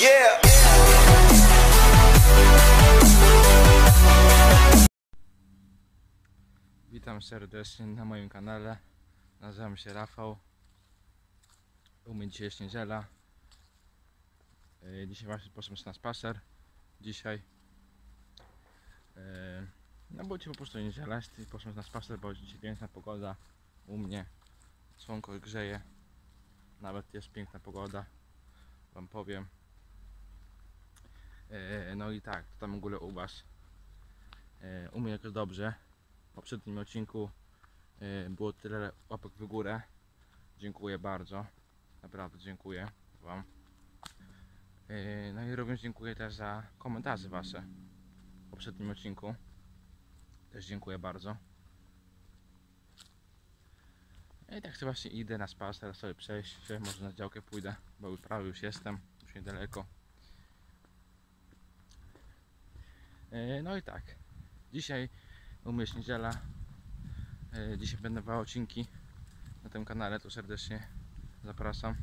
Yeah. Witam serdecznie na moim kanale. Nazywam się Rafał. U mnie dzisiaj jest niedziela. Dzisiaj właśnie poszedłem na spacer. Dzisiaj no bo dzisiaj po prostu niedziela jest i poszedłem na spacer, bo dzisiaj piękna pogoda u mnie. Słonko grzeje. Nawet jest piękna pogoda, wam powiem. No i tak, to tam w ogóle u was. U mnie jakoś dobrze. W poprzednim odcinku było tyle łapek w górę. Dziękuję bardzo. Naprawdę dziękuję wam. No i również dziękuję też za komentarze wasze w poprzednim odcinku. Też dziękuję bardzo. I tak sobie właśnie idę na spacer, sobie przejść się, może na działkę pójdę, bo prawie już jestem, już niedaleko. No i tak, dzisiaj u mnie jest niedziela. Dzisiaj będę dwa odcinki na tym kanale, to serdecznie zapraszam.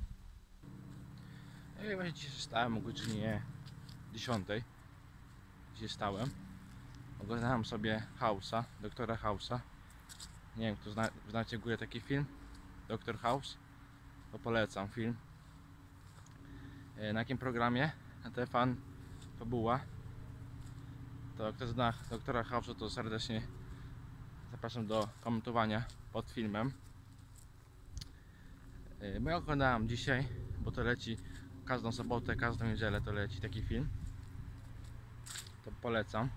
I właśnie dzisiaj stałem o godzinie 10. Dzisiaj stałem. Oglądałem sobie House'a, doktora House'a. Nie wiem, kto znacie w ogóle taki film, Dr. House. To polecam film. Na jakim programie? Na TVN Fabuła. To kto zna doktora House'a, to serdecznie zapraszam do komentowania pod filmem. Bo ja oglądałem dzisiaj, bo to leci każdą sobotę, każdą niedzielę to leci taki film. To polecam.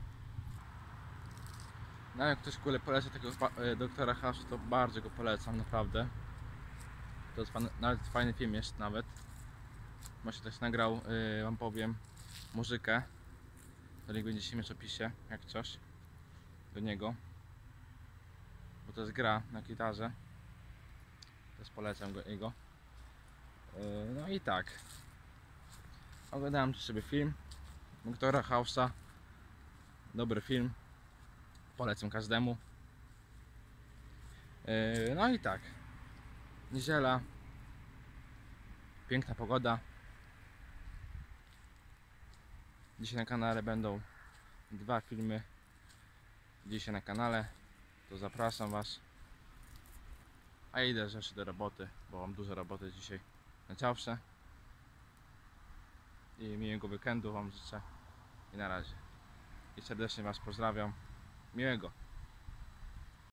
No jak ktoś w ogóle poleca tego doktora House'a, to bardzo go polecam, naprawdę. To jest nawet fajny film jest nawet. Właśnie też nagrał, wam powiem, muzykę. To link będzie się mieć w opisie, jak coś do niego. Bo to jest gra na gitarze. Też polecam jego. No i tak. Oglądałem sobie film doktora House'a. Dobry film. Polecam każdemu. No i tak. Niedziela. Piękna pogoda. Dzisiaj na kanale będą dwa filmy. Dzisiaj na kanale. To zapraszam was. A idę rzeczy do roboty, bo mam dużo roboty dzisiaj na działce. I miłego weekendu wam życzę. I na razie. I serdecznie was pozdrawiam. Miłego.